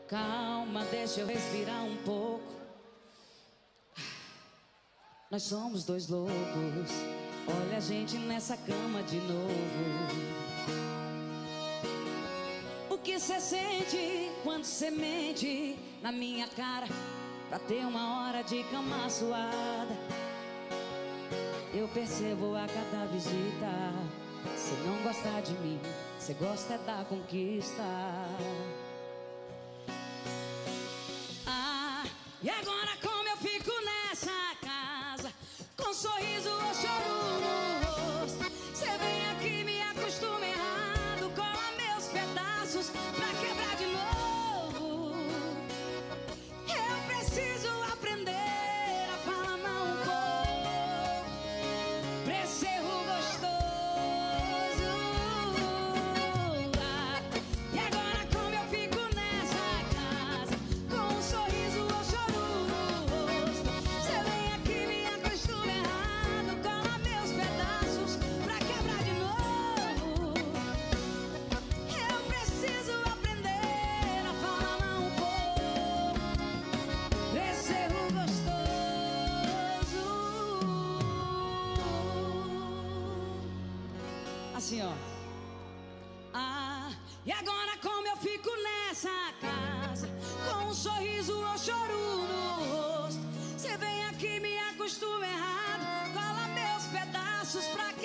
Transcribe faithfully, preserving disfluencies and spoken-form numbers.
Calma, deixa eu respirar um pouco. Nós somos dois loucos. Olha a gente nessa cama de novo. O que cê sente quando cê mente na minha cara pra ter uma hora de cama suada? Eu percebo a cada visita. Cê não gosta de mim, cê gosta é da conquista. Ah, e agora como eu fico nessa casa, com um sorriso ou choro no rosto? Cê vem aqui, me acostuma errado, cola meus pedaços pra quebrar de novo. Eu preciso aprender a falar não um pouco pra esse erro gostoso. Ah, e agora como eu fico nessa casa, com um sorriso ou choro no rosto? Cê vem aqui, me acostuma errado, cola meus pedaços pra quebrar de novo. Eu preciso aprender a falar não um pouco pra esse erro gostoso. Assim, ó. Ah, e agora como eu fico nessa casa, com um sorriso ou choro no rosto? Cê vem aqui, me acostuma errado, cola meus pedaços pra